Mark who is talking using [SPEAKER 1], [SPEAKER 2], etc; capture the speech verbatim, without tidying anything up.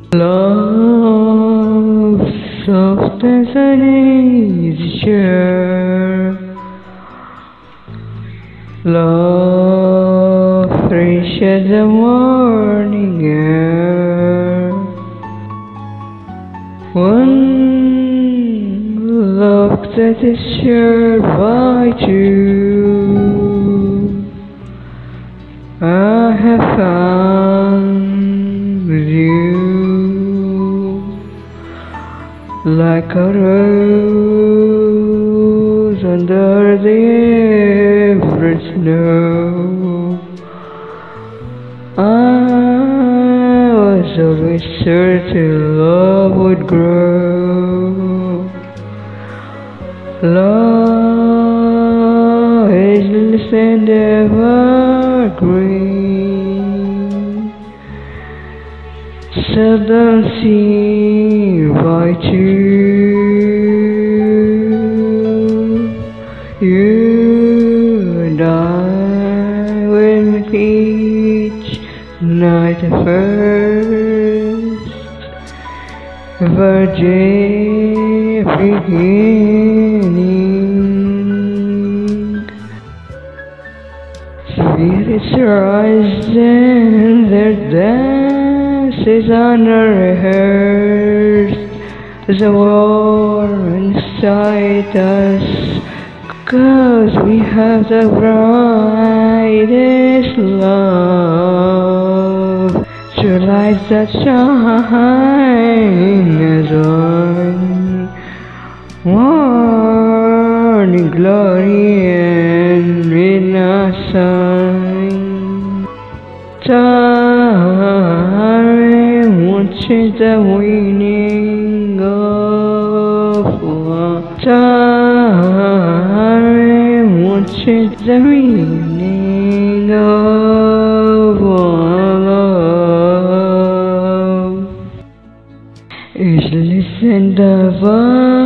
[SPEAKER 1] Love, soft as an easy chair. Love, fresh as the morning air. One love that is shared by two. I have found with you, like a rose under the every snow. I was always certain love would grow. Love is ageless and evergreen, seldom seen by two. You and I will make each night a first virgin beginning. Spirits rise and their dance is unrehearsed. The war inside us, 'cause we have the brightest love. Two lights that shine as one, morning glory and midnight sun. Time won't change the meaning of one. Time won't change the meaning of one love. Is listen the